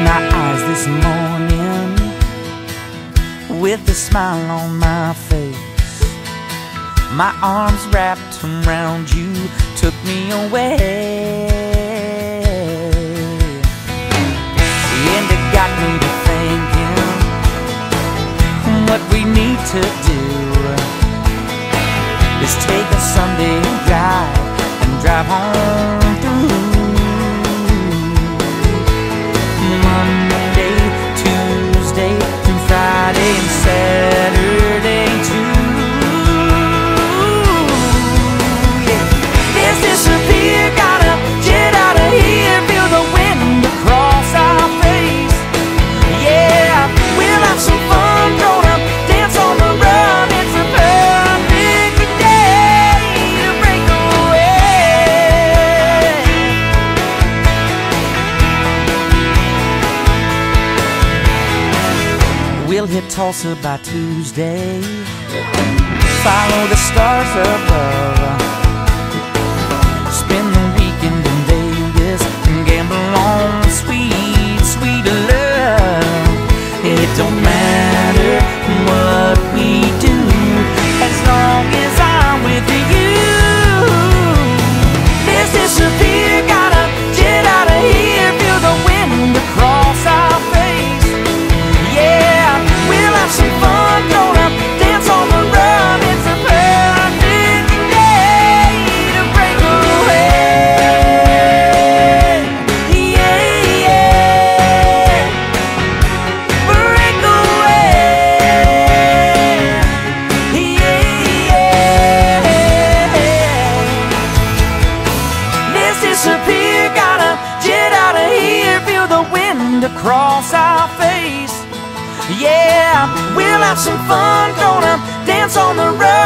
my eyes this morning with a smile on my face. My arms wrapped around you took me away, and it got me to thinking what we need to do is take a Sunday drive and drive home through Monday, Tuesday, and Friday, and Saturday too. Yeah. Let's disappear, gotta get out of here, feel the wind across our face. Yeah, we'll have some fun, gonna dance on the run. It's a perfect day to break away. We'll hit Tulsa by Tuesday, follow the stars above, spend the weekend in Vegas and gamble on sweet, sweet love. It don't matter what we do as long as I'm with you. Let's disappear, gotta get out of here, feel the wind across our face. Yeah, we'll have some fun, gonna dance on the run. It's a perfect day to break away. Yeah, yeah, break away. Yeah, yeah. Let's disappear, gotta get out of here, feel the wind across our face. Yeah, we'll have some fun, gonna dance on the road.